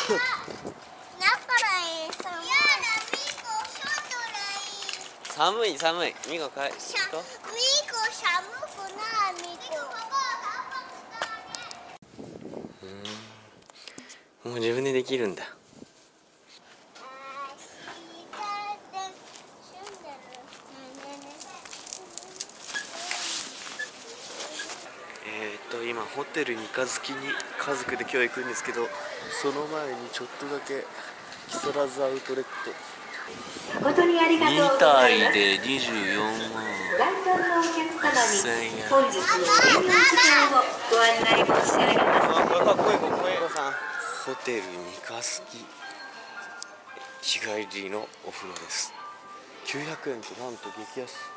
寒い寒い。ミコかい。 ミコ寒くないミコ。 もう自分でできるんだ。今ホテル三日月に家族で今日行くんですけど、その前にちょっとだけ木更津アウトレット。 誠にありがとうございます。 2体で24万ご来場のお客様 1000 に円。 本日の営業時間をご案内申し上げます。 あ、これかっこいいかっこいい。ホテル三日月日帰りのお風呂です。900円となんと激安。